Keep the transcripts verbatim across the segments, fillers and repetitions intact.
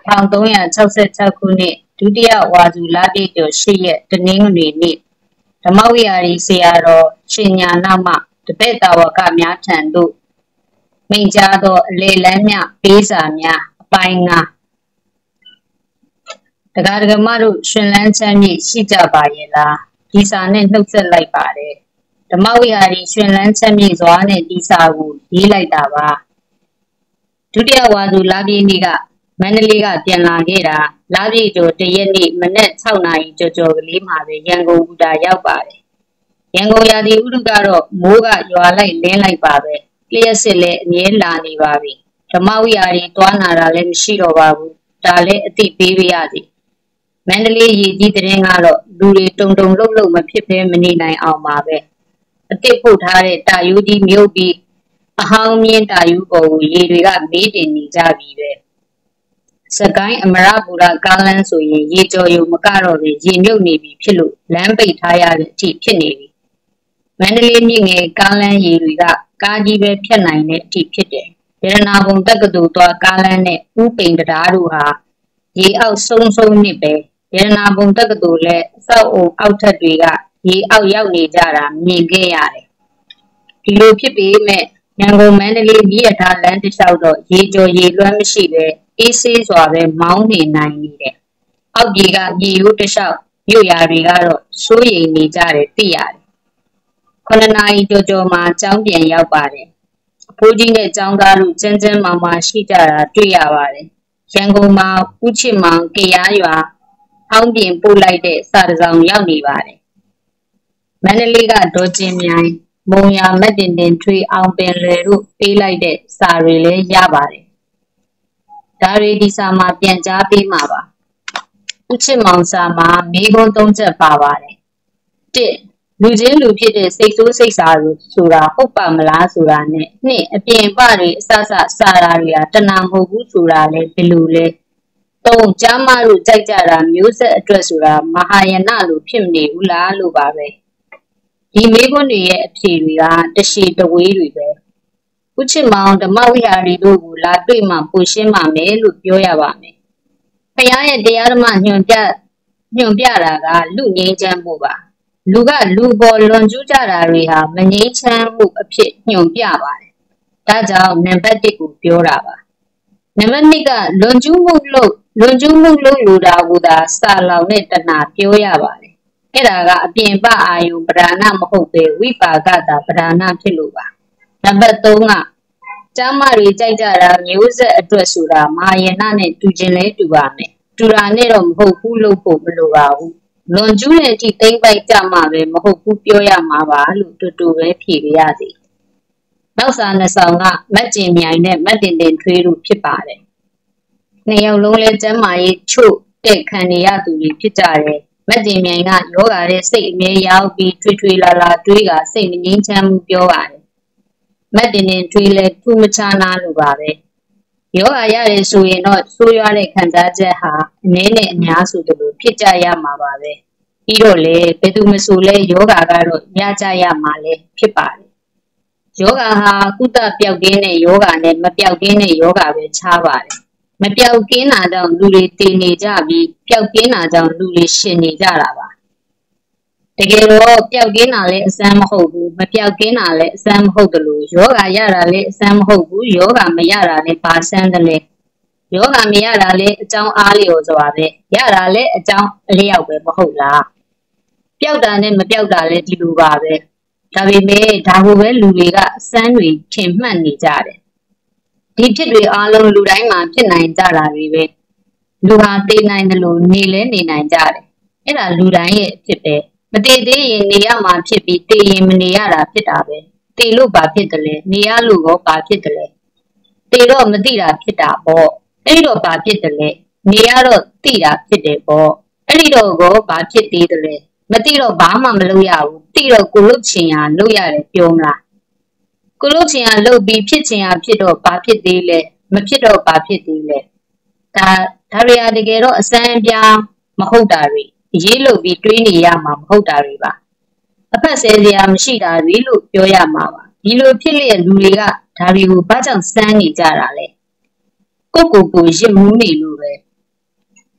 ထောင်သုံးရာ၆၆ခုနှစ်ဒုတိယဝါစုလပြည့်ကျော်၈ရက်တနင်္ဂနွေနေ့ဓမ္မဝိဟာရီဆရာတော်ရှင်ညာနာမတပည့်တာဝကများထံသို့မိန့်ကြားသောအလေလန်းမြပေးစာများအပိုင်းငါးတရားဓမ္မတို့ရှင်လန်းချမ်းမြေ့ရှိကြပါရဲ့လားဒီစာနဲ့နှုတ်ဆက်လိုက်ပါတယ်ဓမ္မဝိဟာရီရှင်လန်းချမ်းမြေ့စွာနဲ့ဒီစာကိုရေးလိုက်တာပါဒုတိယဝါစုလပြည့်နေ့ကမန္တလေးကပြန်လာခဲ့တာလပြည့်ကျော်တရက်နေ့မနက်၆နာရီကျော်ကျော်ကလေးမှာပဲရန်ကုန်ဘူတာရောက်ပါတယ်ရန်ကုန်ရာသီဥတုကတော့မိုးကရွာလိုက်လင်းလိုက်ပါပဲလျှက်စစ်လည်းအမြဲလာနေပါပြီဓမ္မဝိဟာရီတွားနာတာလည်းမရှိတော့ပါဘူးဒါလည်းအသိပေးပြရစီမန္တလေးရေကြီးတဲ့ရင်ကတော့လူတွေတုံတုံလှုပ်လှုပ်မဖြစ်ဘဲမနေနိုင်အောင်ပါပဲအတိတ်ပုတ်ထားတဲ့တာယူကြီးမြုပ်ပြီးအဟောင်းမြင်းတာယူပေါ်ကိုရေတွေကမေးတင်နေကြပြီပဲစကိုင်းအမရပူရကားလန်းဆိုရင်ရေကြော်ရုံမကတော့ပဲရေမြုပ်နေပြီဖြစ်လို့လမ်းပိတ်ထားရတဲ့အထိဖြစ်နေပြီမန္တလေးမြစ်ငယ်ကားလန်းရေတွေကကားကြီးပဲဖြတ်နိုင်တဲ့အထိဖြစ်တယ်ရတနာဘုံတက္ကသိုလ်သွားကားလန်းနဲ့ဥပိန်တရားတို့ဟာရေအောက်ဆုံးဆုံးနစ်ပဲရတနာဘုံတက္ကသိုလ်လည်းအဆောက်အုံအောက်ထပ်တွေကရေအောက်ရောက်နေကြတာမြင်ခဲ့ရတယ်ဒီလိုဖြစ်ပေမဲ့ရန်ကုန်မန္တလေးမြစ်ရထားလမ်းတစ်လျှောက်တော့ရေကြော်ရေလွှမ်းမရှိပဲအေးဆေးစွာပဲမောင်းနေနိုင်နေတယ်။အောက်ကြီးကမြေရိုးတစ်လျှောက်မြို့ရာတွေကတော့စိုးရိမ်နေကြတယ်သိရတယ်။ခုနှစ်နာရီကျော်ကျော်မှာကျောင်းပြန်ရောက်ပါတယ်။အဖိုးကြီးနဲ့ကျောင်းသားတို့ကျန်းကျန်းမာမာရှိကြတာတွေ့ရပါတယ်။ရန်ကုန်မှာဦးချစ်မောင်ကရားရွာအောင်းပြင်ပို့လိုက်တဲ့စာတစောင်ရောက်နေပါတယ်။မန္တလေးကဒေါ်ကျင်မြိုင်မုံရမက်တင်တင်ထွေးအောင်ပင်လယ်တို့ပေးလိုက်တဲ့စာတွေလည်းရပါတယ်။ဒါတွေဒီစာမှာပြန်ကြားပေးမှာပါ။ဦးချစ်မောင်စာမှာမိခွန်းသုံးချက်ပါပါတယ်။တစ်လူချင်းလူဖြစ်တဲ့စိတ်ဆိုးစိတ်စာလို့ဆိုတာဟုတ်ပါမလားဆိုတာနဲ့နှစ်အပြင်ပတွေအဆဆစာရာတွေဟာတဏမဟုတ်ဘူးဆိုတာလဲဘယ်လိုလဲ။သုံးကျမ်းမာတို့ကြိုက်ကြတာမျိုးဆက်အတွက်ဆိုတာမဟာယနလို့ဖြစ်မနေဘူးလားလို့ပါပဲ။ဒီမိခွန်းတွေရဲ့အဖြေတွေကတရှိတဝေးတွေပဲ။ဦးချစ်မောင်ဓမ္မဝိဟာရီတို့ကိုလာတွေ့မှပိုရှင်းပါမယ်လို့ပြောရပါမယ်။ဘုရားရဲ့တရားဓမ္မညွှန်ပြညွှန်ပြတာကလူငြိမ်းချမ်းမှုပါ။လူကလူပေါ်လွန်ကျူးကြတာတွေဟာမငြိမ်းချမ်းမှုအဖြစ်ညွှန်ပြပါတယ်။ဒါကြောင့်နံပါတ်တစ်ကိုပြောတာပါ။နံပါတ်နှစ်ကလွန်ကျူးမှုလို့လွန်ကျူးမှုလို့လူတာကသာစာလောင်တဲ့တဏှာပြောရပါတယ်။အဲ့ဒါကအပြင်ပအာယုပဓာနမဟုတ်ပဲဝိပါကတာပဓာနဖြစ်လို့ပါ။နံပါတ်သုံးကကျမ်းမာတွေကြိုက်ကြတာမျိုးဆက်အတွက်ဆိုတာမာယနာနဲ့တူခြင်းလဲတူပါမယ်တူတာနဲ့တော့မဟုတ်ဘူးလို့ဖို့မလိုပါဘူးလွန်ကျူးတဲ့အထိသိမ့်ပိုက်ကြမှာပဲမဟုတ်ဘူးပြောရမှာပါလို့တူတူပဲဖြေရစီနောက်စာနှစ်ဆောင်ကမက်ကျင်မြိုင်နဲ့မက်တင်တင်ထွေးတို့ဖြစ်ပါတယ်နှစ်ယောက်လုံးလဲကျမ်းမာရေးချို့တဲ့ခံနေရသူတွေဖြစ်ကြတယ်မက်ကျင်မြိုင်ကယောဂါရဲ့စိတ်အမြဲရောက်ပြီးထွေးထွေးလာလာတွေးကစိတ်မငြိမ်းချမ်းမှုပြောပါတယ်မက်တင်တင်ထွေးလဲထူးမခြားနာလို့ပါပဲယောဂရတယ်ဆိုရင်တော့ဆိုးရွားတဲ့ခံစားချက်ဟာအနည်းနဲ့အများဆိုသလိုဖြစ်ကြရမှာပါပဲပြီးတော့လေဘယ်သူမဆိုလဲယောဂကတော့ရကြရမှာလဲဖြစ်ပါတယ်ယောဂဟာကုသပျောက်ကင်းတဲ့ယောဂနဲ့မပျောက်ကင်းတဲ့ယောဂပဲခြားပါတယ်မပျောက်ကင်းတာကြောင့်လူတွေတည်နေကြပြီးပျောက်ကင်းတာကြောင့်လူတွေရှင်နေကြတာပါတကယ်တော့ပျောက်ကင်းတာလည်းအစမ်းမဟုတ်ဘူးမပျောက်ကင်းတာလည်းအစမ်းမဟုတ်တယ်လို့ယောဂရတာလည်းအစမ်းမဟုတ်ဘူးယောဂမရတာလည်းပါစမ်းတယ်လေယောဂမရတာလည်းအကြောင်းအားလျော်စွာပဲရတာလည်းအကြောင်းအလျောက်ပဲမဟုတ်လားပျောက်တာနဲ့မပျောက်တာလည်းဒီလိုပါပဲဒါပေမဲ့ဒါကိုပဲလူတွေကအစမ်းတွေထင်မှတ်နေကြတယ်ဒီဖြစ်တွေအားလုံးလူတိုင်းမှာဖြစ်နိုင်ကြတာတွေပဲလူဟာသိနိုင်တယ်လို့နေလဲနေနိုင်ကြတယ်အဲ့ဒါလူတိုင်းရဲ့အဖြစ်ပဲမတည်သေးရင်နေရမှာဖြစ်ပြီးတည်ရင်မနေရတာဖြစ်တာပဲတည်လို့ဘာဖြစ်တယ်လဲနေရလို့ရောဘာဖြစ်တယ်လဲတည်တော့မသိတာဖြစ်တာပေါ့အဲ့တော့ဘာဖြစ်တယ်လဲနေရတော့သိတာဖြစ်တယ်ပေါ့အဲ့ဒီတော့ကောဘာဖြစ်သေးတယ်လဲမသိတော့ဘာမှမလုပ်ရဘူးသိတော့ကိုလုတ်ချင်ရလုပ်ရတယ်ပြောမလားကိုလုတ်ချင်ရလုပ်ပြီးဖြစ်ချင်ရဖြစ်တော့ဘာဖြစ်သေးလဲမဖြစ်တော့ဘာဖြစ်သေးလဲဒါဒါရီယာတကယ်တော့အစမ်းပြားမဟုတ်တာတွေရေးလို့ပြီးတွေးနေရမှာမဟုတ်တာတွေပါအဖက်ဆဲစရာမရှိတာတွေလို့ပြောရမှာပါဒီလိုဖြစ်လျက်လူတွေကဒါတွေကိုဘာကြောင့်စမ်းနေကြတာလဲကိုကိုကိုရစ်မှုနေလို့ပဲ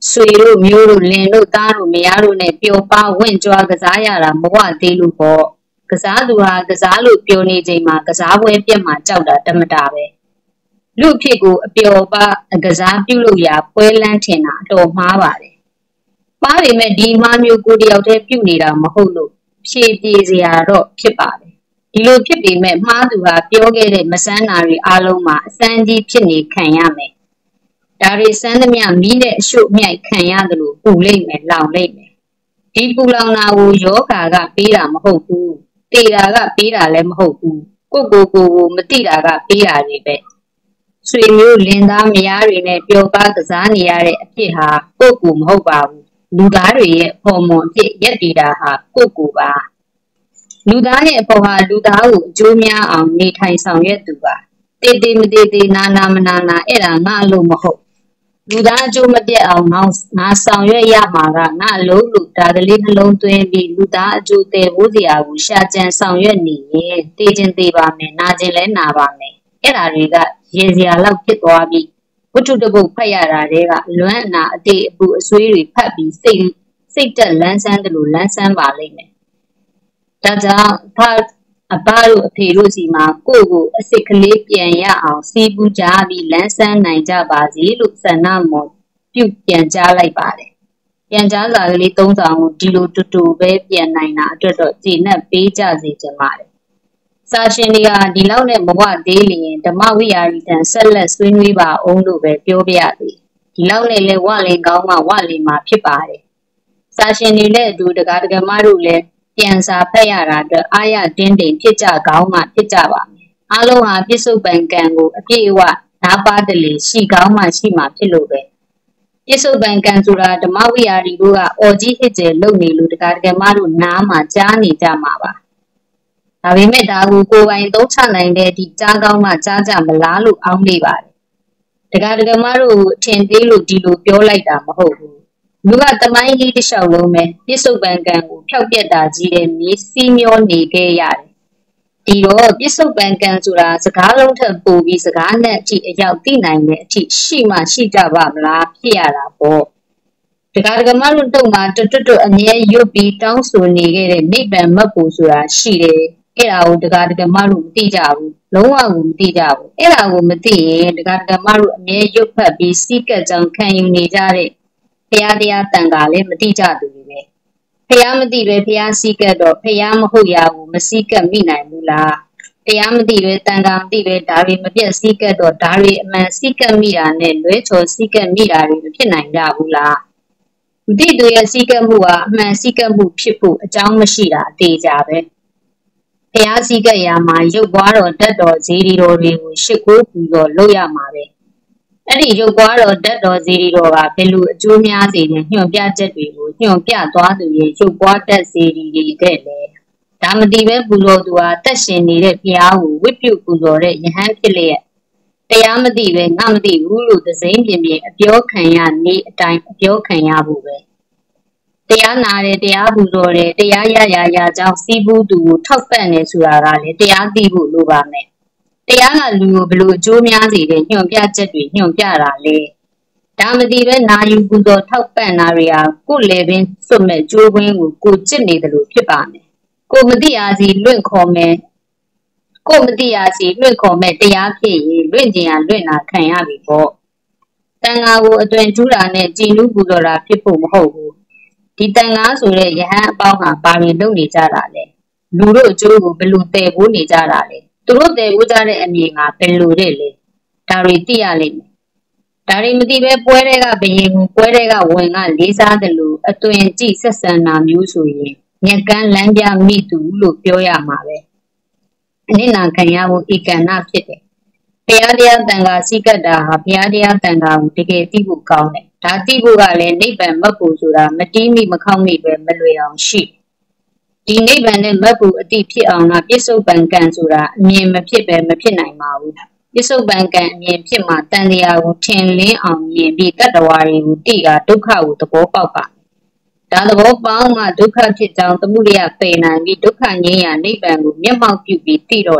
ဆွေတို့မျိုးတို့လင်တို့သားတို့မယားတို့နဲ့ပျော်ပါဝင့်ကြွားကစားရတာမဝသေးလို့ပေါ့ကစားသူဟာကစားလို့ပျော်နေချိန်မှာကစားပွဲပြက်မှာကြောက်တာတမတာပဲလူအဖြစ်ကိုအပျော်ပါကစားပြုလို့ရပွဲလန်းထင်တာအတော်မှားပါတယ်ပါပေမဲ့ဒီမှားမျိုးကိုတယောက်တည်းပြုနေတာမဟုတ်လို့ဖြေပြေစရာတော့ဖြစ်ပါတယ်ဒီလိုဖြစ်ပေမဲ့မှားသူဟာပြောခဲ့တဲ့မဆန်းနာတွေအားလုံးမှာအစမ်းကြီးဖြစ်နေခံရမယ်ဒါတွေစမ်းသမျှမီးနဲ့အရှုပ်မြိုက်ခံရတယ်လို့ပူလိမ့်မယ်လောင်လိမ့်မယ်ဒီပူလောင်တာကိုယောဂါကပေးတာမဟုတ်ဘူးတေတာကပေးတာလည်းမဟုတ်ဘူးကိုကိုကိုကိုမတိတာကပေးတာတွေပဲဆွေမျိုးလင်သားမယားတွေနဲ့ပျော်ပါကစားနေရတဲ့အဖြစ်ဟာကိုကိုမဟုတ်ပါဘူးလူသားတွေရဲ့ဟော်မွန်အဖြစ်ရက်တည်တာဟာကိုကိုပါလူသားရဲ့အပေါ်ဟာလူသားကိုအကျိုးများအောင်နေထိုင်ဆောင်ရွက်သူပါတေတေမတေတေနာနာမနာနာအဲ့ဒါငါအလို့မဟုတ်လူသားအကျိုးမပြတ်အောင်ငါငါဆောင်ရွက်ရမှာကငါအလုံးလူဒါကလေးနှလုံးသွင်းပြီးလူသားအကျိုးတည်ဖို့စရာကိုရှာကြံဆောင်ရွက်နေရင်တေခြင်းသေးပါမယ်နာခြင်းလည်းနာပါမယ်အဲ့ဒါတွေကရေစရာလောက်ဖြစ်သွားပြီးဝတ္ထုတပုတ်ဖတ်ရတာတွေကလွမ်းအနာအတေအပူအဆွေးတွေဖတ်ပြီးစိတ်စိတ်တက်လန်းဆန်းတယ်လို့လန်းဆန်းပါလိမ့်မယ်ဒါကြောင့်ဖတ်အဘတို့အဖေတို့စီမှာကိုယ့်ကိုအစ်စ်ကလေးပြန်ရအောင်စီးပူးကြပြီးလန်းဆန်းနိုင်ကြပါစေလို့ဆန္ဒမော်ပြုပြန်ကြားလိုက်ပါတယ်ပြန်ကြားစာကလေးသုံးဆောင်ကိုဒီလိုတူတူပဲပြန်နိုင်တာအတွက်တော့ကျေနပ်ပေးကြစေချင်ပါတယ်စာရှင်တွေကဒီလောက်နဲ့မဝသေးလျင်ဓမ္မဝိဟာရီတန်ဆက်လက်ဆွေးနွေးပါအောင်လို့ပဲပြောပြရသည်ဒီလောက်နဲ့လဲဝလေကောင်းမှဝလေမှာဖြစ်ပါတယ်စာရှင်တွေနဲ့အတူတကားတကမတို့လည်းပြန်စာဖတ်ရတာအတွက်အာရတင်းတိမ်ဖြစ်ကြကောင်းမှဖြစ်ကြပါမယ်အားလုံးဟာပြစ္ဆုတ်ပံကံကိုအပြည့်အဝနားပါတလေရှိကောင်းမှရှိမှဖြစ်လို့ပဲပြစ္ဆုတ်ပံကံဆိုတာဓမ္မဝိဟာရီတို့ကအော်ကြီးဟစ်ကျဲလုပ်နေလို့တကားတကမတို့နားမှာကြားနေကြမှာပါဒါပေမဲ့ဒါကိုကိုယ်ပိုင်သုံးချနိုင်တဲ့ဒီကြားကောင်းမှကြားကြမလားလို့အောင်းနေပါတယ်တကားတကမတို့ကိုအထင်သေးလို့ဒီလိုပြောလိုက်တာမဟုတ်ဘူးလူကတမိုင်းကြီးတစ်လျှောက်လုံးပဲပြစ္ဆုတ်ပံကံကိုဖျောက်ပြက်တာကြီးတဲ့မြေစီးမျောနေခဲ့ရတယ်ဒီတော့ပြစ္ဆုတ်ပံကံဆိုတာစကားလုံးထက်ပိုပြီးစကားနဲ့အထိအရောက်သိနိုင်တဲ့အထိရှိမှရှိကြပါမလားဖြစ်ရတာပေါ့တကားတကမတို့တုံမှာတွတ်တွတ်အမြဲရွတ်ပြီးတောင်းဆိုနေခဲ့တဲ့နိဗ္ဗာန်မတ်ဖို့ဆိုတာရှိတယ်အဲ့ဒါကိုတကားတကမတို့မသိကြဘူးလုံးဝကိုမသိကြဘူးအဲ့ဒါကိုမသိရင်တကားတကမတို့အမြဲရွတ်ဖတ်ပြီးစီးကပ်ကြောင်ခံယူနေကြတဲ့ဖျားတရားတန်ခါလည်းမတိကြသူတွေပဲဖျားမတိပဲဖျားစည်းကပ်တော့ဖျားမဟုတ်ရဘူးမစည်းကပ်မိနိုင်ဘူးလားတရားမတိပဲတန်ခါမတိပဲဒါတွေမပြတ်စည်းကပ်တော့ဒါတွေအမှန်စည်းကပ်မိတာနဲ့လွဲချော်စည်းကပ်မိတာတွေမဖြစ်နိုင်ကြဘူးလားမတိသူရဲ့စည်းကပ်မှုဟာအမှန်စည်းကပ်မှုဖြစ်ဖို့အကြောင်းမရှိတာအသေးကြပဲဖျားစည်းကပ်ရမှာရုပ်ပွားတော်ဓာတ်တော်ဇေဒီတော်တွေကိုရှ िख ိုးပူတော်လုပ်ရမှာပဲအဲ့ဒီရုပ်ပွားတော်ဓာတ်တော်ဇေဒီတော်ကဘယ်လိုအကျိုးများစေတဲ့ညွှန်ပြချက်တွေကိုညွှန်ပြသွားသူရဲ့ရုပ်ပွားတတ်ဇေဒီတွေတဲ့လေဒါမတိပဲပူဇော်သူဟာတက်ရှင်နေတဲ့ဘုရားကိုဝိပုပူဇော်တဲ့ယဟန်ဖြစ်လျက်တရားမတိပဲငါမတိဘူးလို့သစိမ့်ပြင်းပြင်းအပြောခံရနေအတိုင်းအပြောခံရဖို့ပဲတရားနာတယ်တရားပူဇော်တယ်တရားရရရကြောင်းစီးပူးသူကိုထောက်ပံ့နေဆိုတာကလည်းတရားသိဖို့လိုပါမယ်တရားကလူကိုဘလို့အကျိုးများစေတဲ့ညွှန်ပြချက်တွေညွှန်ပြတာလေဒါမတိပဲနာယူပူဇော်ထောက်ပံ့တာတွေဟာကိုယ်လေပင်စွတ်မဲ့ကျိုးခွင်းကိုကိုကျစ်နေတယ်လို့ဖြစ်ပါမယ်ကိုမတိအားစီလွင့်ခေါ်မယ်ကိုမတိအားစီလွင့်ခေါ်မဲ့တရားဖြစ်ရင်လွင့်ကျင်ရလွင့်တာခံရပြီပေါ့တန်ဃာကိုအသွင်ကျူးတာနဲ့ကြည်နူးပူဇော်တာဖြစ်ဖို့မဟုတ်ဘူးဒီတန်ဃာဆိုတဲ့ယဟန်အပေါင်းဟာပါရင်လုပ်နေကြတာလေလူတို့အကျိုးကိုဘယ်လိုတည်ဖို့နေကြတာလဲသူတို့တည်ဖို့ကြတဲ့အမြင်ကဘယ်လိုတဲ့လဲဒါတွေသိရလိမ့်မယ်ဒါတွေမသိပဲပွဲတွေကဘယင်ကိုပွဲတွေကဝင်ကလေးစားတယ်လို့အသွင်ကြည့်ဆက်ဆံတာမျိုးဆိုရင်ညက်ကန်းလမ်းပြမိသူလို့ပြောရမှာပဲအနစ်နာခံရဖို့ဧကန္နဖြစ်တယ်ဘုရားတရားတန်ခါစည်းကပ်တာဟာဘုရားတရားတန်ခါကိုတကယ်သိဖို့ကောင်းတယ်ဒါသိဖို့ကလည်းနိဗ္ဗာန်မတ်ဖို့ဆိုတာမတီးမိမခေါက်မိပဲမလွယ်အောင်ရှိဒီနိဗ္ဗာန်နဲ့မတ်ဖို့အတိဖြစ်အောင်ကပြစ္ဆုတ်ပံကံဆိုတာအမြင်မဖြစ်ပဲမဖြစ်နိုင်ပါဘူးပြစ္ဆုတ်ပံကံအမြင်ဖြစ်မှတန်တရားကိုထင်လင်းအောင်မြင်ပြီးတတ္တဝါတွေကိုသိတာဒုက္ခကိုသဘောပေါက်ပါဒါသဘောပေါက်မှဒုက္ခဖြစ်ကြောင်းသမှုရပယ်နိုင်ပြီးဒုက္ခငြိမ်းရာနိဗ္ဗာန်ကိုမျက်မှောက်ပြုပြီးသိတော့တာပါဒါတွေသိခြင်းတွေကမက်ဖို့တွေဖြစ်တာလေသိတော့တာပေါ့ Thank you.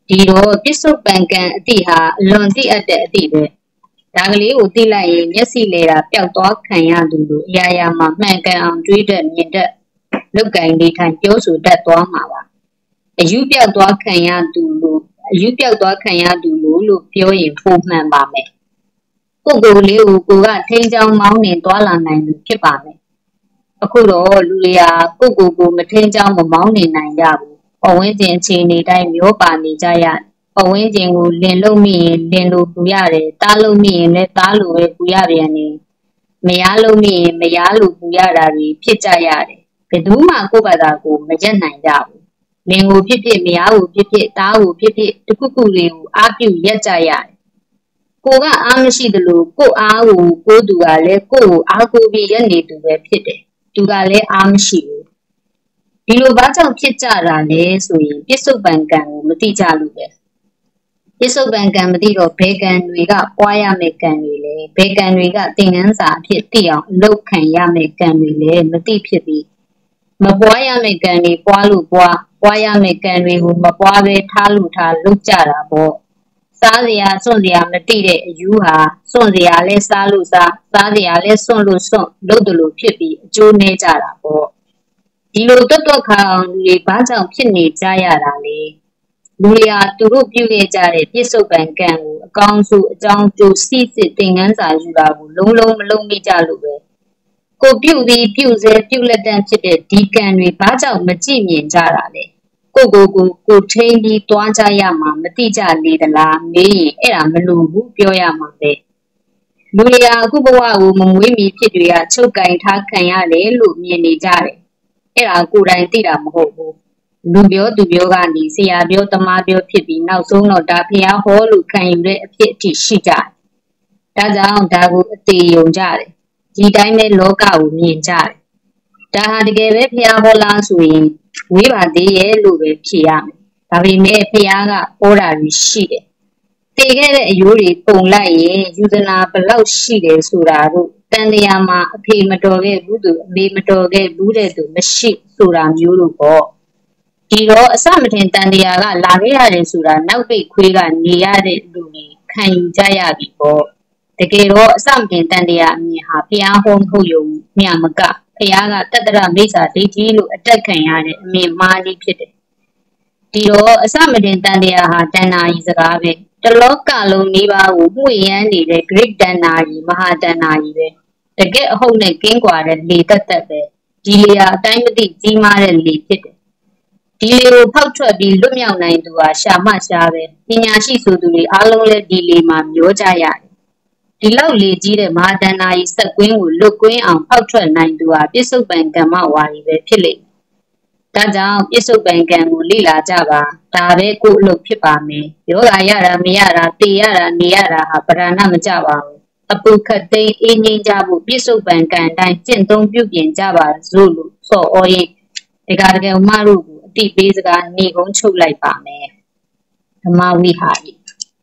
ဒီတော့ပြစ္ဆုတ်ပံကံအတိဟာအလွန်တိအပ်တဲ့အတိပဲဒါကလေးကိုသိလိုက်ရင်မျက်စိလေတာပျောက်သွားခံရသူတို့အရာရာမှာမှန်ကန်အောင်တွေးတတ်မြင်တတ်လုတ်ကင်နေထိုင်ပြောဆိုတတ်သွားမှာပါအယူပြောက်သွားခံရသူလို့အယူပြောက်သွားခံရသူလို့လို့ပြောရင်ပုံမှန်ပါမယ်ကိုယ်ကိုယ်လေးကိုကိုကထိန်းချောင်းမောင်းနေသွားလာနိုင်သူဖြစ်ပါမယ်အခုတော့လူတွေဟာကိုယ်ကိုယ်ကိုမထိန်းချောင်းမမောင်းနေနိုင်ကြဘူးပဝင်းကျင်အခြေအနေတိုင်းမျိုးပါနေကြရပဝင်းကျင်ကိုလင်လုံးမိရင်လင်လိုပူရတယ်တားလုံးမိရင်လည်းတားလိုပဲပူရပြန်နေမရလုံးမိရင်မရလိုပူရတာတွေဖြစ်ကြရတယ်ဘယ်သူမှကိုယ့်ဘာသာကိုမရက်နိုင်ကြဘူးလင်ကိုဖြစ်ဖြစ်မရကိုဖြစ်ဖြစ်တားကိုဖြစ်ဖြစ်တခုခုလေးကိုအားပြုရက်ကြရတယ်ကိုကအားမရှိသလိုကိုအားကိုကိုသူကလည်းကိုကိုအားကိုပြီးရက်နေသူပဲဖြစ်တယ်သူကလည်းအားမရှိဘူးဒီလိုဘာကြောင့်ဖြစ်ကြတာလဲဆိုရင်ပြစ္ဆုတ်ပံကံကိုမသိကြလို့ပဲပြစ္ဆုတ်ပံကံမသိတော့ဘယ်ကံတွေကပွားရမယ့်ကံတွေလဲဘယ်ကံတွေကသင်္ကန်းစာအဖြစ်သိအောင်အလုပ်ခံရမယ့်ကံတွေလဲမသိဖြစ်ပြီးမပွားရမယ့်ကံတွေပွားလို့ပွားပွားရမယ့်ကံတွေကိုမပွားပဲထားလို့ထားလုပ်ကြတာပေါ့စားစရာစွန့်စရာမသိတဲ့အယူဟာစွန့်စရာလဲစားလို့စားစားစရာလဲစွန့်လို့စွန့်လုပ်တယ်လို့ဖြစ်ပြီးအကျိုးနည်းကြတာပေါ့ဒီလိုတွတ်တွတ်ခါအောင်လူတွေဘာကြောင့်ဖြစ်နေကြရတာလဲလူတွေဟာသူတို့ပြုခဲ့ကြတဲ့ပြစ္ဆုတ်ပံကံကိုအကောင်းဆုံးအကြောင်းကျိုးစီစစ်သင်ခန်းစာယူတာကိုလုံးလုံးမလုံးမိကြလို့ပဲကိုပြုပြီးပြုစေပြုလက်တန်းဖြစ်တဲ့ဒီကံတွေဘာကြောင့်မကြည့်မြင်ကြတာလဲကိုကိုကိုကိုထိန်ပြီးတွားကြရမှာမတိကြလေသလားမေးရင်အဲ့ဒါမလို့ဘူးပြောရမှာပဲလူတွေဟာအခုဘဝကိုမမွေးမီဖြစ်တွေကချုပ်ကင်ထားခံရတယ်လို့မြင်နေကြတယ်အဲ့ဒါကိုယ်တိုင်သိတာမဟုတ်ဘူးလူပြောသူပြောကနေဆရာပြောတမားပြောဖြစ်ပြီးနောက်ဆုံးတော့ဒါဖျားဟောလို့ခံယူတဲ့အဖြစ်အထိရှိကြတယ်ဒါကြောင့်ဒါကိုအသေးယုံကြတယ်ဒီတိုင်းပဲလောကကိုမြင်ကြတယ်ဒါဟာတကယ်ပဲဖျားဟောလားဆိုရင်ဝေးပါသေးရဲ့လို့ပဲဖြေရမယ်ဒါပေမဲ့ဖျားကဟောတာတွေရှိတယ်တည်ခဲ့တဲ့အယိုးတွေပုံလိုက်ရင်ယူဇနာဘလောက်ရှိတယ်ဆိုတာတို့တန်တရားမှာအဖေမတော်ခဲ့ဘူးသူအမေမတော်ခဲ့ဘူးတဲ့သူမရှိဆိုတာမျိုးတို့ပေါ့ဒီတော့အစမထင်တန်တရားကလာခဲ့ရတယ်ဆိုတာနောက်ပိတ်ခွေးကနေရတဲ့လူတွေခံယူကြရပြီပေါ့တကယ်တော့အစမထင်တန်တရားအမြင်ဟာဖျားဟောမဟုတ်ရုံမျှမကဖျားကတတ္တရမိစ္ဆာဒိဋ္ဌိလို့အတက်ခံရတဲ့အမြင်မှားကြီးဖြစ်တယ်ဒီတော့အစမတင်တန်တရားဟာတဏ္ဍာကြီးစကားပဲတလောကလုံးနေပါကိုမှုရမ်းနေတဲ့ great တဏ္ဍာကြီးမဟာတဏ္ဍာကြီးပဲတကယ်အဟုတ်နဲ့ကင်းကွာတဲ့လေတက်တက်ပဲဒီလေဟာအတိုင်းမသိကြီးမားတဲ့လေဖြစ်တယ်ဒီလေကိုဖောက်ထွက်ပြီးလွတ်မြောက်နိုင်သူဟာရှာမှရှာပဲပညာရှိဆိုသူတွေအားလုံးလည်းဒီလေမှာမျောကြရတယ်ဒီလောက်လေကြီးတဲ့မဟာတဏ္ဍာကြီးစက်ကွင်းကိုလွတ်ကွင်းအောင်ဖောက်ထွက်နိုင်သူဟာပြစ္ဆုတ်ပံကမ္မဝါရီပဲဖြစ်လိမ့်ဒါကြောင့်ပြစ္ဆုတ်ပံကံကိုလေ့လာကြပါဒါပဲကိုယ်အလုပ်ဖြစ်ပါမယ်ယောဂရတာမရတာတေရတာနေရတာဟာပရဏမကြပါဘူးအပုခတ်သိမ်းအင်းငိမ့်ကြဖို့ပြစ္ဆုတ်ပံကံတိုင်းကျင့်သုံးပြုပြင်ကြပါစို့လို့စော်ဩရေးဒီကတကယ်မတို့ကိုအတိပေးစကားနေကုန်းချုပ်လိုက်ပါမယ်ဓမ္မဝိဟာရီ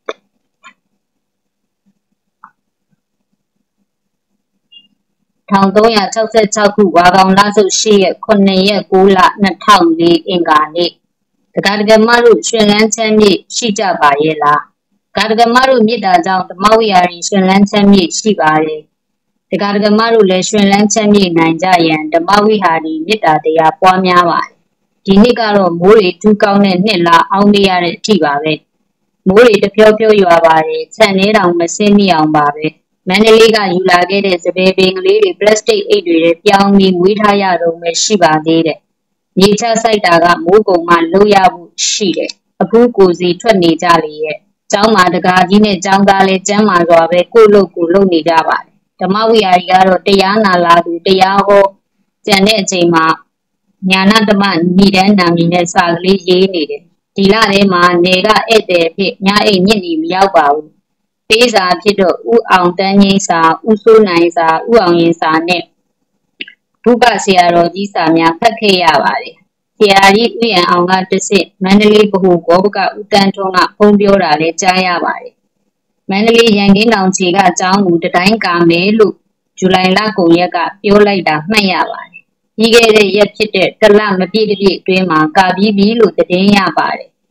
one thousand three hundred sixty-sixခုဝါကောင်လစုeightရက်eightရက်nineလtwo thousand fourအင်္ဂါနေ့တက္ကသိုလ်မတို့ရှင်လန်းချမ်းမြေရှိကြပါရဲ့လားတက္ကသိုလ်မတို့မြစ်တာကြောင့်ဓမ္မဝိဟာရီရှင်လန်းချမ်းမြေရှိပါတယ်တက္ကသိုလ်မတို့လည်းရှင်လန်းချမ်းမြေနိုင်ကြရန်ဓမ္မဝိဟာရီမြစ်တာတရားပွားများပါတယ်ဒီနှစ်ကတော့မိုးတွေထူးကောင်းတဲ့နှစ်လားအောင်မရတဲ့အထိပါပဲမိုးတွေတဖြောဖြောရွာပါတယ်ဆန်နေတောင်မစင်းမိအောင်ပါပဲမန္တလေးကယူလာခဲ့တဲ့စပယ်ပင်ကလေးတွေပလတ်စတစ်အိတ်တွေပြောင်းပြီးမွေးထားရတော့မှရှိပါသေးတယ်။မြေချစိုက်တာကမိုးကုံမှလို့ရဖို့ရှိတယ်။အခုကိုစီထွက်နေကြလေရဲ့။ကျောင်းမှာတကာကြီးနဲ့ကျောင်းသားလေးကျမ်းမာစွာပဲကိုလို့ကိုလို့နေကြပါတယ်။ဓမ္မဝိဟာရီကတော့တရားနာလာသူတရားဟောကျန်တဲ့အချိန်မှာညာနာတမဏိဒန်းနာမည်နဲ့စာကလေးရေးနေတယ်။ဒီလထဲမှာနေကဧည့်သည်ဖြစ်ညအိတ်ညစ်နေမရောက်ပါဘူး။ပေးစာဖြစ်တော့ဥအောင်တန်းကြီးစာဥဆိုးနိုင်စာဥအောင်ရင်စာနဲ့ဘုပဆရာတော်ကြီးစာများဖတ်ခဲ့ရပါတယ်ဆရာကြီးဥယျာဉ်အောင်ကတဆင့်မန္တလေးဗဟိုဘောဘကဦးတန်းထွန်းကဖုံးပြောတာလည်းကြားရပါတယ်မန္တလေးရန်ကင်းတောင်ခြေကအကြောင်းကိုတတိုင်းကာမယ်လို့ဇူလိုင်လကုန်ရက်ကပြောလိုက်တာမှတ်ရပါတယ်ပြီးခဲ့တဲ့ရက်ဖြစ်တဲ့တလမပြည့်တပြည့်အတွင်းမှာကာပြီးပြီလို့သတင်းရပါတယ်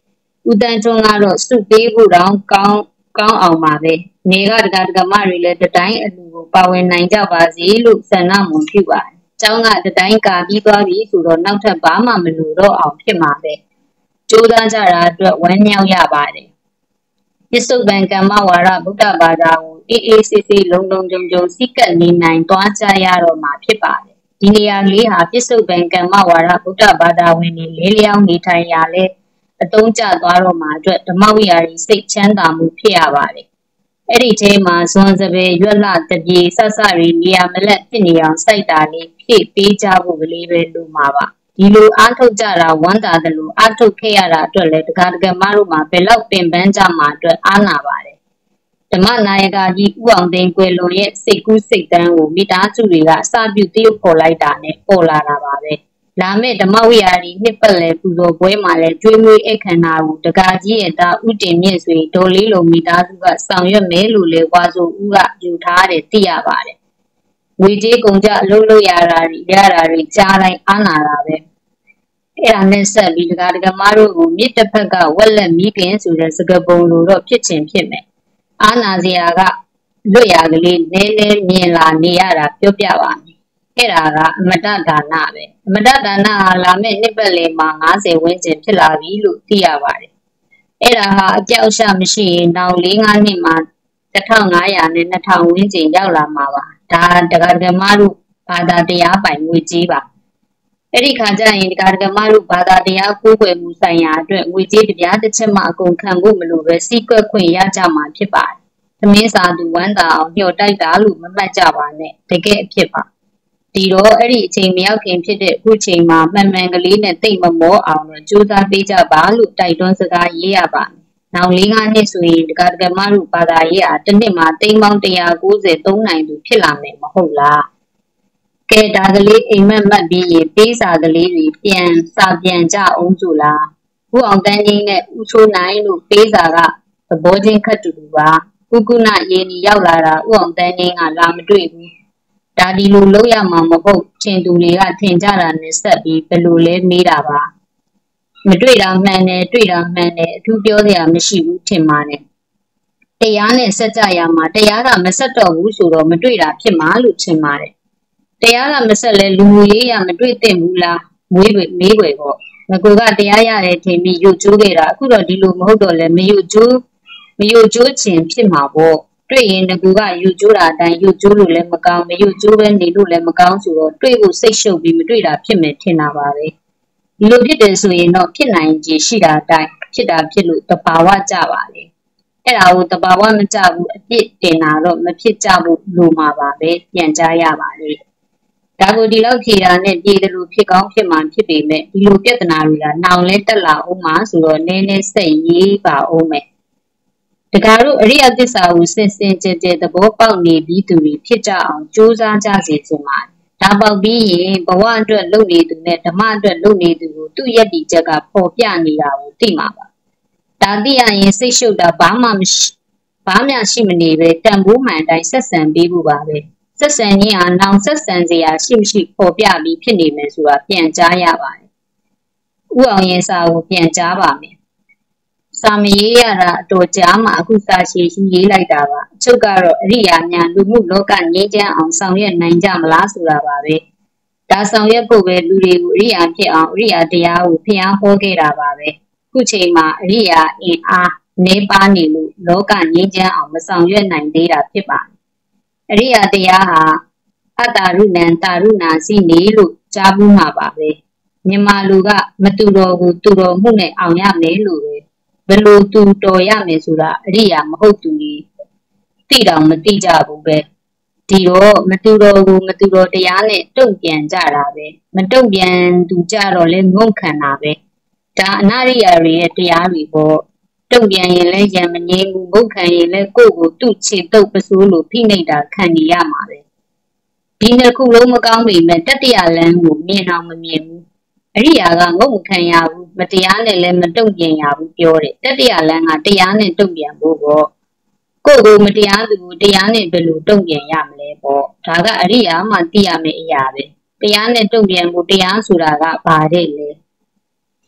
ဦးတန်းထွန်းကတော့စုပေးဖို့တောင်ကောင်းကောင်းအောင်ပါပဲနေကတကတကမတွေလည်းတတိုင်းအလူကိုပါဝင်နိုင်ကြပါစေလို့ဆန္ဒမွန်ပြုပါတယ်။ကျောင်းကတတိုင်းကာပြီးသွားပြီဆိုတော့နောက်ထပ်ဘာမှမလိုတော့အောင်ဖြစ်မှာပဲ။ကြိုးစားကြတာအတွက်ဝမ်းမြောက်ရပါတယ်။ပစ္စုပန်ကမ္မဝါဒဗုဒ္ဓဘာသာကိုအေးအေးဆေးဆေးလုံလုံခြုံခြုံစိတ်ကပ်နေနိုင်သွားကြရတော့မှာဖြစ်ပါတယ်။ဒီနေရာလေးဟာပစ္စုပန်ကမ္မဝါဒဗုဒ္ဓဘာသာဝင်တွေလေးလျောင်းနေထိုင်ရလဲအသုံးကျသွားတော့မှာအတွက်ဓမ္မဝိဟာရီစိတ်ချမ်းသာမှုဖြစ်ရပါတယ်။အဲ့ဒီထဲမှာဇွန်စပယ်ရွက်လတပြေဆဆရီနေရာမလက်ဖြစ်နေအောင်စိုက်တာလေးဖြည့်ပေးကြဖို့ကလေးပဲလိုမှာပါ။ဒီလိုအားထုတ်ကြတာဝမ်းသာတယ်လို့အားထုတ်ခဲ့ရတာအတွက်လည်းတက္ကသိုလ်မတို့မှာဘယ်လောက်ပင်ပန်းကြမှာအတွက်အားနာပါတယ်။ဓမ္မနာယကကြီးဥအောင်သိန်းကွယ်လွန်ရဲ့စိတ်ကူးစိတ်တန်းကိုမိသားစုတွေကအစပြုတရုပ်ဖော်လိုက်တာနဲ့ပေါ်လာတာပါပဲ။လာမယ့်ဓမ္မဝိဟာရီနှစ်ပတ်လည်ပူဇော်ပွဲမှာလည်းကျွေးမွေးအခမ်းအနားကိုတကာကြီးရဲ့သားဥတင်မြင့်ဆွေဒေါ်လေးလုံးမိသားစုကဆောင်ရွက်မယ်လို့လည်းဝါဆိုဦးကယူထားတယ်သိရပါတယ်။ငွေကြေးကုန်ကြအလုပ်လုပ်ရတာတွေရတာတွေကြားတိုင်းအားနာတာပဲ။အဲ့ဒါနဲ့ဆက်ပြီးတကာတကမတို့ကိုမြစ်တစ်ဖက်ကဝက်လက်မိခင်ဆိုတဲ့စကားပုံလိုတော့ဖြစ်ချင်ဖြစ်မယ်။အားနာစရာကလွတ်ရကလေးနည်းနည်းမြင်လာနေရတာပြောပြပါမယ်။အဲ့ဒါကအမတဒါနပဲအမတဒါနဟာလာမယ့်နှစ်ပတ်လည်မှာ၅၀ဝန်းကျင်ဖြစ်လာပြီလို့သိရပါတယ်အဲ့ဒါဟာအကြောက်ရှမရှိရင်နောက်၄-၅နှစ်မှာတထောင်ငါးရာနဲ့နှစ်ထောင်ဝန်းကျင်ရောက်လာမှာပါဒါတက္ကသိုလ်မတို့ဘာသာတရားပိုင်ငွေကြေးပါအဲ့ဒီခါကျရင်တက္ကသိုလ်မတို့ဘာသာတရားကိုးကွယ်မှုဆိုင်ရာအတွက်ငွေကြေးတစ်ပြားတစ်ချက်မှအကုန်ခံဖို့မလိုပဲစီးကွက်ခွင့်ရကြမှာဖြစ်ပါတယ်သမင်းစာသူဝမ်းသာအောင်ညှော်တိုက်တာလို့မမှတ်ကြပါနဲ့တကယ်အဖြစ်ပါဒီတော့အဲ့ဒီအချိန်မရောက်ခင်ဖြစ်တဲ့အခုချိန်မှာမှန်မှန်ကလေးနဲ့တိတ်မမောအောင်တော့ကြိုးစားပေးကြပါလို့တိုက်တွန်းစကားရေးရပါမယ်။နောက်၄-၅နှစ်ဆိုရင်တက္ကသိုလ်မတို့ဘာသာရေးအားတစ်နှစ်မှာတိမ်ပေါင်း၁၉၀သုံးနိုင်သူဖြစ်လာမယ်မဟုတ်လား။ကဲဒါကလေးအိမ်မက်မှတ်ပြီးရင်ပေးစာကလေးတွေပြန်စာပြန်ကြအောင်ဆိုလား။ဦးအောင်တန်းကြီးနဲ့ဦးချိုးနိုင်လို့ပေးစာကသဘောချင်းခတ်တူတူပါ။ကုကုဏရေနီရောက်လာတာဦးအောင်တန်းကြီးကလာမတွေ့ဘူး။ဒါဒီလိုလုပ်ရမှာမဟုတ်ထင်သူတွေကထင်ကြတာနဲ့ဆက်ပြီးဘယ်လိုလဲမေးတာပါမတွေ့တာမှန်တယ်တွေ့တာမှန်တယ်အထူးပြောစရာမရှိဘူးထင်ပါနဲ့တရားနဲ့ဆက်ကြရမှာတရားကမဆက်တော့ဘူးဆိုတော့မတွေ့တာဖြစ်မှာလို့ထင်ပါတယ်တရားကမဆက်လဲလူမျိုးရေးရမတွေ့သင့်ဘူးလားမွေးတွေမေးွယ်ပေါ့ငကိုကတရားရတယ်ထင်ပြီးရုပ်ကျိုးခဲ့တာအခုတော့ဒီလိုမဟုတ်တော့လဲမရုပ်ကျိုးမရုပ်ကျိုးခြင်းဖြစ်မှာပေါ့တွေ့ရင်ငကူကယူကျိုးတာအတိုင်းယူကျိုးလို့လည်းမကောင်းမယူကျိုးပဲနေလို့လည်းမကောင်းဆိုတော့တွေ့ဖို့စိတ်ရှုပ်ပြီးမတွေ့တာဖြစ်မယ်ထင်တာပါပဲဒီလိုဖြစ်တယ်ဆိုရင်တော့ဖြစ်နိုင်ခြေရှိတာအတိုင်းဖြစ်တာဖြစ်လို့တဘာဝကြပါလေအဲ့ဒါကိုတဘာဝမကြဘူးအပြစ်တင်တာတော့မဖြစ်ကြဘူးလိုမှာပါပဲပြန်ကြားရပါလေဒါကိုဒီလောက်ဖြေတာနဲ့ပြည်တယ်လို့ဖြစ်ကောင်းဖြစ်မှဖြစ်ပေမဲ့ဒီလိုပြဿနာတွေကနောင်လဲတက်လာအောင်မှဆိုတော့နည်းနည်းစိတ်ရေးပါအောင်မယ်တကားတို့အရိယသစ္စာကိုစင်စင်ကြဲကြဲသဘောပေါက်နေပြီးသူတွေဖြစ်ကြအောင်ကြိုးစားကြစေချင်ပါတယ်။ဒါပေါက်ပြီးရင်ဘဝအတွက်လုပ်နေသူနဲ့ဓမ္မအတွက်လုပ်နေသူကိုသူ့ယက်တီချက်ကပေါ်ပြနေတာကိုသိမှာပါ။ဒါသိရရင်စိတ်ရှုပ်တာဘာမှမရှိဘာမှရှိမနေပဲတန်ဖိုးမှန်တိုင်းဆက်ဆံပေးဖို့ပါပဲ။ဆက်ဆံခြင်းဟာနောင်ဆက်ဆံစရာရှိမရှိပေါ်ပြပြီးဖြစ်နေမယ်ဆိုတာပြန်ကြားရပါတယ်။ဥအောင်ရင်စာကိုပြန်ကြားပါမယ်။စာမရေးရတာအတော်ကြာမှအခုစာရှည်ရှိရေးလိုက်တာပါအချုပ်ကတော့အရိယာညာလူမှုလောကငြိမ်းချမ်းအောင်ဆောင်ရွက်နိုင်ကြမလားဆိုတာပါပဲဒါဆောင်ရွက်ဖို့ပဲလူတွေကိုအရိယာဖြစ်အောင်အရိယာတရားကိုဖျားဟောခဲ့တာပါပဲခုချိန်မှာအရိယာအင်အားနေပါနေလို့လောကငြိမ်းချမ်းအောင်မဆောင်ရွက်နိုင်သေးတာဖြစ်ပါတယ်အရိယာတရားဟာအတ္တရုဏံတာရုဏာစီနေလို့ကြားဘူးမှာပါပဲမြန်မာလူကမတူတော်ကိုတူတော်မှုနဲ့အောင်ရမယ်လို့ပဲဘယ်လိုတူတော်ရမယ်ဆိုတာအရိယာမဟုတ်သူကြီးသိတော်မသိကြဘူးပဲဒီတော့မတူတော်ကိုမတူတော်တရားနဲ့တုံ့ပြန်ကြတာပဲမတုံ့ပြန်သူကြတော့လဲငုံခံတာပဲဒါအနာရိယာတွေရဲ့တရားတွေပေါ့တုံ့ပြန်ရင်လဲရံမငြင်းဘူးငုံခံရင်လဲကိုယ့်ကိုသူ့ခြေတုပ်ပစိုးလို့ဖိနှိပ်တာခံနေရမှာပဲဒီနှစ်ခုလုံးမကောင်းပေမဲ့တတိယလမ်းကိုမြင်အောင်မမြင်ဘူးအရိယာကငုံမခံရဘူးမတရားနဲ့လည်းမတုံ့ပြန်ရဘူးပြောတယ်တတိယလမ်းကတရားနဲ့တုံ့ပြန်ဖို့ပေါ့ကိုယ့်ကိုမတရားသူကိုတရားနဲ့ဘယ်လိုတုံ့ပြန်ရမလဲပေါ့ဒါကအရိယာမှသိရမယ့်အရာပဲတရားနဲ့တုံ့ပြန်ဖို့တရားဆိုတာကဘာတဲ့လဲ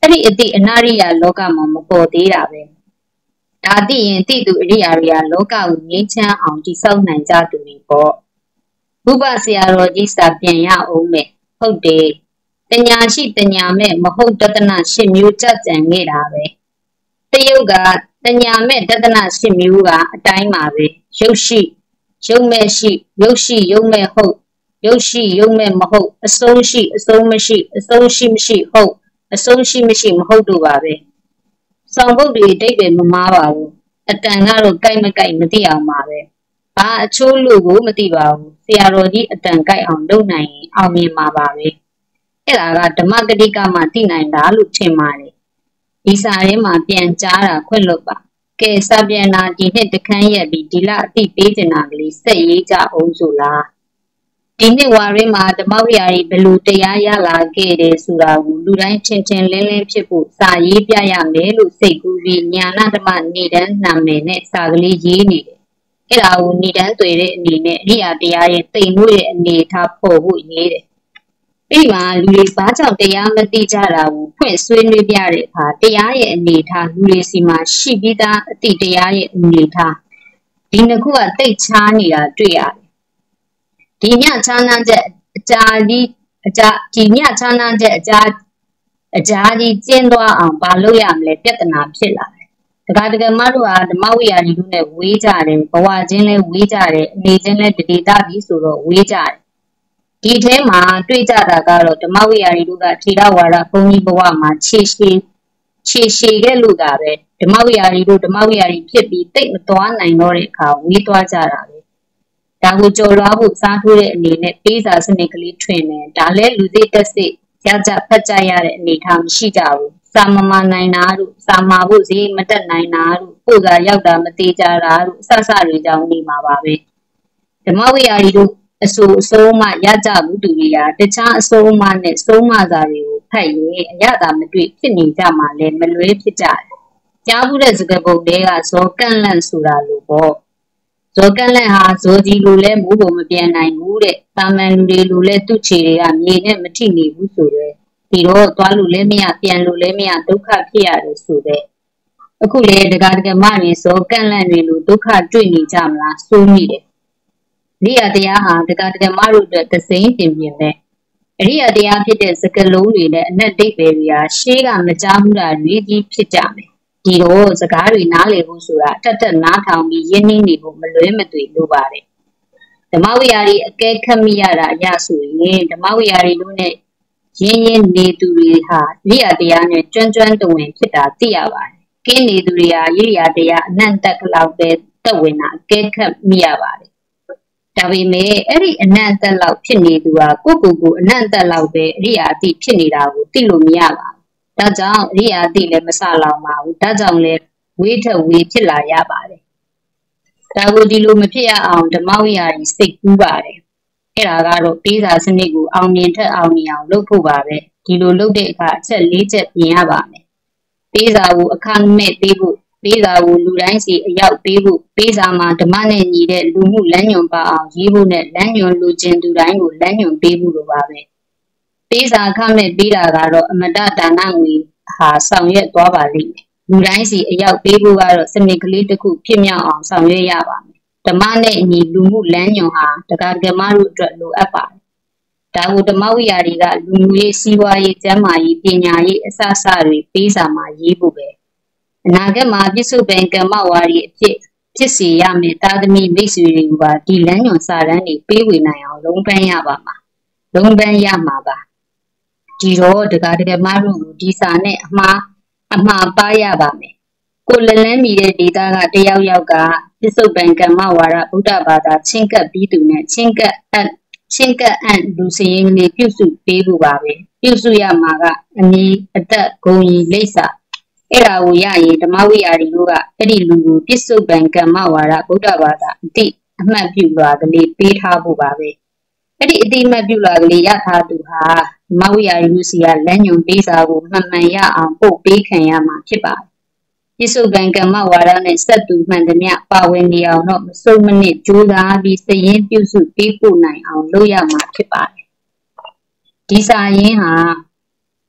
အဲ့ဒီအတိအနာရိယလောကမှာမပေါ်သေးတာပဲဒါသိရင်တိသူအရိယာတွေကလောကကိုငြိမ်းချမ်းအောင်တည်ဆောက်နိုင်ကြသူတွေပေါ့ဘုဗ္ဗဆရာတော်ကြီးစာပြန်ရအောင်မယ်ဟုတ်တယ်တညာရှိတညာမဲ့မဟုတ်တဒနာရှစ်မျိုးကြကြံခဲ့တာပဲတယုတ်ကတညာမဲ့တဒနာရှစ်မျိုးကအတိုင်းပါပဲရုပ်ရှိရုပ်မဲ့ရှိရုပ်ရှိရုပ်မဲ့ဟုတ်ရုပ်ရှိရုပ်မဲ့မဟုတ်အဆုံးရှိအဆုံးမရှိအဆုံးရှိမရှိဟုတ်အဆုံးရှိမရှိမဟုတ်တို့ပါပဲဆောင်ဘုတ်တွေအတိတ်ပဲမမားပါဘူးအတန်ကတော့ကြိုက်မကြိုက်မသိအောင်ပါပဲဘာအချိုးလို့ကိုမသိပါဘူးဆရာတော်ကြီးအတန်ကြိုက်အောင်လုပ်နိုင်ရင်အောင်မြင်မှာပါပဲအဲ့ဒါကဓမ္မဂတိကမှသိနိုင်တာလို့ထင်ပါတယ်ဒီစာထဲမှာပြန်ကြားတာခွင့်လို့ပါကဲစာပြန်လာဒီနှစ်တခန်းရက်ပြီးဒီလအတိပေးတင်တာကလေးစက်ရေးကြအောင်ဆိုလားဒီနှစ်ဝါရင်းမှာဓမ္မဝိဟာရီဘယ်လိုတရားရလာခဲ့တယ်ဆိုတာကိုလူတိုင်းချင်းချင်းလင်းလင်းဖြစ်ဖို့စာရေးပြရမယ်လို့စိတ်ကူးပြီးညာနာဓမ္မနေတန်းနာမည်နဲ့စာကလေးရေးနေတယ်အဲ့ဒါကိုနေတန်းတွေ့တဲ့အနေနဲ့အရိယာတရားရဲ့တိမ်မွေ့တဲ့အနေထားပေါ်ဖို့ရေးတယ်ပြီးမှလူတွေဘာကြောင့်တရားမသိကြတာကိုဖွင့်ဆွေးနွေးပြတဲ့အခါတရားရဲ့အနေထားလူတွေစီမှာရှိပြီးသားအတိတရားရဲ့အနေထားဒီနှစ်ခုကတိတ်ချားနေတာတွေ့ရတယ်ဒီညချမ်းသာချက်အကြာကြီးအကြာဒီညချမ်းသာချက်အကြာအကြာကြီးကျင်းသွားအောင်ဘာလုပ်ရမလဲပြဿနာဖြစ်လာတယ်။ဒါကတကယ်မတို့ဟာဓမ္မဝိဟာရီတို့နဲ့ဝေးကြတယ်ဘဝချင်းလဲဝေးကြတယ်အနေချင်းလဲတတိတပြီဆိုတော့ဝေးကြတယ်။ဒီထဲမှာတွေ့ကြတာကတော့ဓမ္မဝိဟာရီတို့ကထေရဝါဒဘုန်းကြီးဘဝမှာခြေရှိခြေရှိခဲ့လို့တာပဲဓမ္မဝိဟာရီတို့ဓမ္မဝိဟာရီဖြစ်ပြီးတိတ်မသွားနိုင်တော့တဲ့အခါဝေးသွားကြတာပဲဒါကိုကြော်လွှားဖို့စားထိုးတဲ့အနေနဲ့ပေးစာစနစ်ကလေးထွင်တယ်ဒါလည်းလူသိတက်စိရကြဖတ်ကြရတဲ့အနေထားမရှိကြဘူးစာမမနိုင်တာတို့စာမာဖို့ဈေးမတက်နိုင်တာတို့ပို့စာရောက်တာမသေးကြတာတို့အဆဆတွေကြောင့်နေမှာပါပဲဓမ္မဝိဟာရီတို့အဆိုအဆုံးမှရကြဘူးတူကြီးကတခြားအဆုံးမှနဲ့ဆုံးမစာတွေကိုဖတ်ရင်အရသာမတွေ့ဖြစ်နေကြမှာလဲမလွဲဖြစ်ကြတယ်ကြားဘူးတဲ့စကားပုံတွေကဇောကန့်လန့်ဆိုတာလို့ပေါ့ဇောကန့်လန့်ဟာဇောကြီးလိုလဲမိုးပုံမပြန်နိုင်ဘူးတဲ့တာမန်လူတွေလိုလဲသူ့ခြေတွေကမြေနဲ့မထိနေဘူးဆိုတော့ဒီတော့သွားလို့လဲမရပြန်လို့လဲမရဒုက္ခဖြစ်ရတယ်ဆိုတဲ့အခုလေဒကာဒကမတွေဇောကန့်လန့်တွေလိုဒုက္ခတွေ့နေကြမလားစိုးမိတယ်အရိယတရားဟာဒကာဒကမတို့အတွက်သစိမ်းပြင်ပြင်ပဲအရိယတရားဖြစ်တဲ့စကလုံးတွေနဲ့အနက်ဒိတ်တွေဟာရှေးကမကြားဘူးတာတွေကြီးဖြစ်ကြမယ်ဒီတော့စကားတွေနားလည်ဖို့ဆိုတာအတက်တက်နားထောင်ပြီးရင်းနှီးနေဖို့မလွဲမသွေလိုပါတယ်ဓမ္မဝိဟာရီအကဲခတ်မိရတာအရဆိုရင်ဓမ္မဝိဟာရီတို့နဲ့ရင်းရင်းနေသူတွေဟာအရိယတရားနဲ့ကျွမ်းကျွမ်းတဝင်ဖြစ်တာသိရပါတယ်ကင်းနေသူတွေဟာအရိယတရားအနန္တကလောက်ပဲတက်ဝင်တာအကဲခတ်မိရပါတယ်ဒါပေမဲ့အဲ့ဒီအနန္တလောက်ဖြစ်နေသူဟာကိုယ့်ကိုယ်ကိုအနန္တလောက်ပဲအရိယာအတိဖြစ်နေတာကိုသိလို့မရပါဘူးဒါကြောင့်အရိယာအတိလည်းမဆလောင်ပါဘူးဒါကြောင့်လည်းဝေးထက်ဝေးဖြစ်လာရပါတယ်ဒါကိုဒီလိုမဖြစ်ရအောင်ဓမ္မဝိဟာရီစိတ်ကူးပါတယ်အဲ့ဒါကတော့ပေးစာစနစ်ကိုအောင်မြင်ထက်အောင်မြင်အောင်လုပ်ဖို့ပါပဲဒီလိုလုပ်တဲ့အခါအချက်၄ချက်ပြင်ရပါမယ်ပေးစာကိုအခမဲ့ပေးဖို့ပေးစာကိုလူတိုင်းစီအရောက်ပေးဖို့ပေးစာမှာဓမ္မနဲ့ညီတဲ့လူမှုလမ်းညွှန်ပါအောင်ရေးဖို့နဲ့လမ်းညွှန်လူချင်းသူတိုင်းကိုလမ်းညွှန်ပေးဖို့လိုပါပဲပေးစာအခမဲ့ပေးတာကတော့အမတဒါနငွေဟာဆောင်ရွက်သွားပါလိမ့်မယ်လူတိုင်းစီအရောက်ပေးဖို့ကတော့စနစ်ကလေးတစ်ခုဖြစ်မြောက်အောင်ဆောင်ရွက်ရပါမယ်ဓမ္မနဲ့ညီလူမှုလမ်းညွှန်ဟာတက္ကကမတို့အတွက်လိုအပ်ပါတယ်ဒါကိုဓမ္မဝိဟာရီကလူမှုရေးစီးပွားရေးကျန်းမာရေးပညာရေးအစအစတွေပေးစာမှာရေးဖို့ပဲအနာဂတ်မှာပြစ္ဆုတ်ပင်ကမ္မဝါရီအဖြစ်ဖြစ်စေရမယ်တာသမီမိတ်ဆွေတွေကဒီလမ်းညွှန်စာတမ်းတွေပေးဝေနိုင်အောင်လုံးပန်းရပါမှာလုံးပန်းရမှာပါဒီတော့ဒကာဒကမတို့ကိုဒီစာနဲ့အမှားအမှားပါရပါမယ်ကိုလလန်းမီတဲ့ဒေတာကတယောက်ယောက်ကပြစ္ဆုတ်ပင်ကမ္မဝါရဗုဒ္ဓဘာသာချင်းကပ်ပြီးသူနဲ့ချင်းကပ်အပ်ချင်းကပ်အပ်လူစရင်ကလေးပြုစုပေးဖို့ပါပဲပြုစုရမှာကအမည်အသက်ဂုဏ်ကြီးလိပ်စာအဲ့ဒါကိုရရင်ဓမ္မဝိဟာရီတို့ကအဲ့ဒီလူကိုပြစ္ဆုတ်ပံကမ္မဝါဒဗုဒ္ဓဘာသာအတိအမှတ်ပြုလွာကလေးပေးထားဖို့ပါပဲအဲ့ဒီအတိအမှတ်ပြုလွာကလေးရထားသူဟာဓမ္မဝိဟာရီတို့စီကလမ်းညွှန်ပေးစာကိုမှန်မှန်ရအောင်ပို့ပေးခံရမှာဖြစ်ပါတယ်ပြစ္ဆုတ်ပံကမ္မဝါဒနဲ့စက်တူမှန်သမျှပါဝင်နေအောင်တော့မစိုးမနစ်ကြိုးစားပြီးစရင်ပြုစုပေးပို့နိုင်အောင်လုပ်ရမှာဖြစ်ပါတယ်ဒီစာရင်းဟာ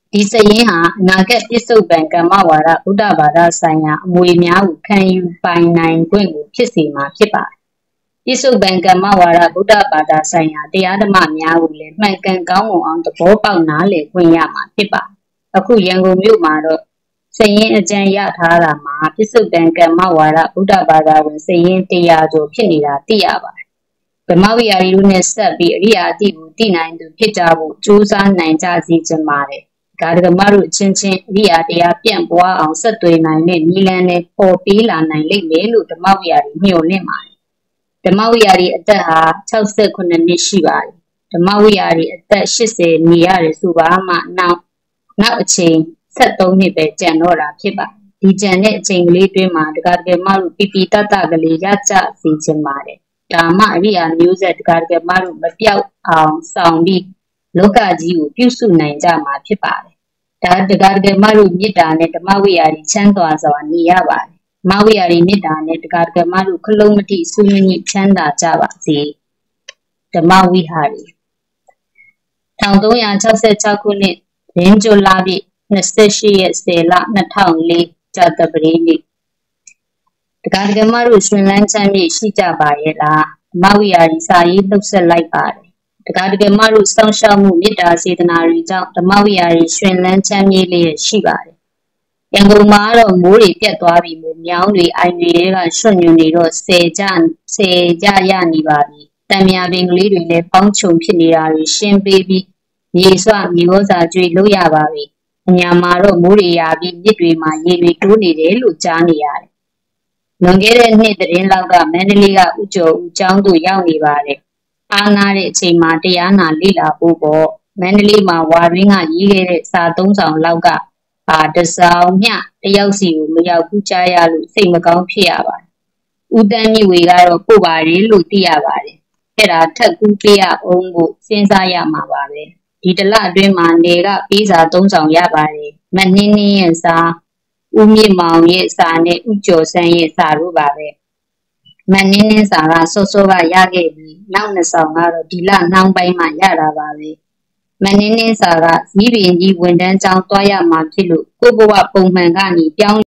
ဒီစရင်ဟာအနာဂတ်ပြစ္ဆုတ်ပံကမ္မဝါဒဗုဒ္ဓဘာသာဆိုင်ရာအမွေများကိုခံယူပိုင်နိုင်ခွင့်ကိုဖြစ်စေမှာဖြစ်ပါတယ်။ပြစ္ဆုတ်ပံကမ္မဝါဒဗုဒ္ဓဘာသာဆိုင်ရာတရားဓမ္မများကိုလည်းမှန်ကန်ကောင်းမွန်အောင်သဘောပေါက်နားလည်ခွင့်ရမှာဖြစ်ပါတယ်။အခုရန်ကုန်မြို့မှာတော့စရင်အကြံရထားတာမှာပြစ္ဆုတ်ပံကမ္မဝါဒဗုဒ္ဓဘာသာဝင်စရင်တရားကျော်ဖြစ်နေတာသိရပါတယ်။ဗမာဝိဟာရီတို့နဲ့ဆက်ပြီးအရိယာအတိကိုသိနိုင်သူဖြစ်ကြဖို့ကြိုးစားနိုင်ကြစေချင်ပါတယ်။ကာဒကမတို့ချင်းချင်းအရိယာတရားပြန့်ပွားအောင်ဆက်သွယ်နိုင်တဲ့နည်းလမ်းနဲ့ပေါ်ပေးလာနိုင်လိမ့်မယ်လို့ဓမ္မဝိဟာရီမျှော်လင့်ပါတယ်။ဓမ္မဝိဟာရီအသက်ဟာ၆၉နှစ်ရှိပါတယ်။ဓမ္မဝိဟာရီအသက်၈၀နေရတယ်ဆိုပါမှနောက်နောက်အချိန်ဆက်သုံးနှစ်ပဲကျန်တော့တာဖြစ်ပါတယ်။ဒီကျန်တဲ့အချိန်ကလေးတွင်းမှာဒကာဒကမတို့ပြပြတတ်တကလေးရကြစေချင်ပါတယ်။ဒါမှအရိယာမျိုးဆက်ဒကာဒကမတို့မပြောက်အောင်ဆောင်ပြီးလောကကြီးကိုပြုစုနိုင်ကြမှာဖြစ်ပါတယ်။ဒါဒကာဒကမတို့မေတ္တာနဲ့ဓမ္မဝိဟာရီချမ်းသာစွာနေရပါတယ်။ဓမ္မဝိဟာရီမေတ္တာနဲ့ဒကာဒကမတို့ခလုံးမတိဆုမညစ်ချမ်းသာကြပါစေ။ဓမ္မဝိဟာရီ၁၃၆၆ခုနှစ်ရင်းကျွလာပြည့်၂၈ရက်ဆယ်လ၂၀၀၄ကြာသပတေးနေ့ဒကာဒကမတို့ရှင်လန်းချမ်းမြေ့ရှိကြပါရဲ့လားဓမ္မဝိဟာရီစာရေးနှုတ်ဆက်လိုက်ပါတယ်ဒကာဒကမတို့စောင့်ရှောက်မှုမေတ္တာစေတနာတွေကြောင့်ဓမ္မဝိဟာရီရှင်လန်းချမ်းမြေ့လေးရှိပါတယ်ရန်ကုန်မှာတော့မိုးတွေပြတ်သွားပြီမို့မြောင်းတွေအိုင်တွေကရွှွညွန်နေတော့ဆယ်ကြဆယ်ကြရနေပါပြီတံမြာပင်ကလေးတွေလည်းပေါင်းချုံဖြစ်နေတာတွေရှင်းပေးပြီးမြေဆွမြေဩဇာကျွေးလို့ရပါပြီအညာမှာတော့မိုးတွေရပြီးမြစ်တွေမှာရေတွေတိုးနေတယ်လို့ကြားနေရတယ်လွန်ခဲ့တဲ့နှစ်သတင်းလောက်ကမန္တလေးကဥကျော်ဦးကျောင်းသို့ရောက်နေပါတယ်အားနာတဲ့အချိန်မှာတရားနာလေ့လာဖို့ပေါ့မန္တလေးမှာဝါရင်းကရေးခဲ့တဲ့စာသုံးဆောင်လောက်ကအာတစောင်းမျှတယောက်စီကိုမရောက်ဘူးကြားရလို့စိတ်မကောင်းဖြစ်ရပါတယ်ဦးတန်းမြင့်ဝေကတော့ပို့ပါတယ်လို့သိရပါတယ်အဲ့ဒါထက်ကူးပေးရအောင်ကိုစဉ်းစားရမှာပါပဲဒီတလအတွင်းမှာနေကပေးစာသုံးဆောင်ရပါတယ်မနှင်းနှင်းရဲ့စာဦးမြင့်မောင်ရဲ့စာနဲ့ဦးကျော်ဆန်းရဲ့စာတို့ပါပဲမနှင်းနှင်းစာကစောစောကရခဲ့ပြီးနောက်နှစ်ဆောင်ကတော့ဒီလနှောင်းပိုင်းမှာရတာပါပဲမနှင်းနှင်းစာကဇီးပင်ကြီးဝန်တန်းကျောင်းတွားရမှာဖြစ်လို့ကိုဘဝပုံမှန်ကနေပြောင်း